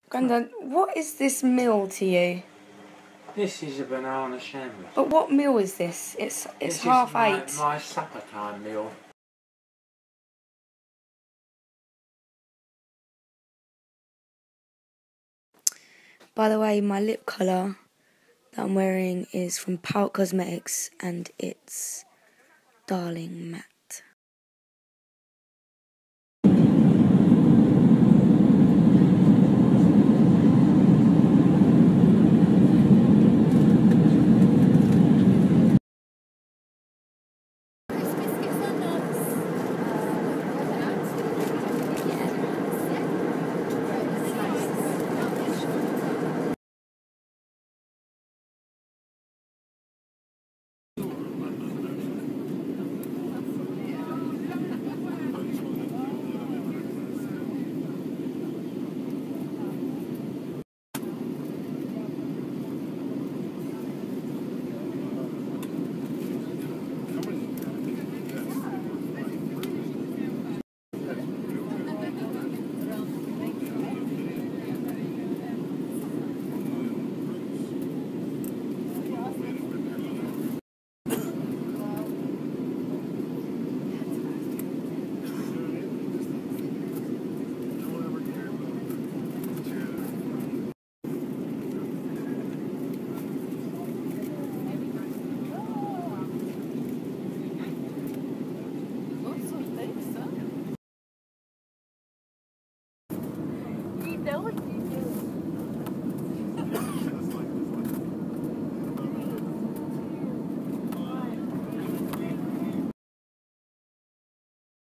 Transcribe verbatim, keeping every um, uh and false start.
Grandad, what is this meal to you? This is a banana sandwich. But what meal is this? It's it's this half is my, eight. my supper time meal. By the way, my lip colour that I'm wearing is from Pout Cosmetics and it's Darling Matte.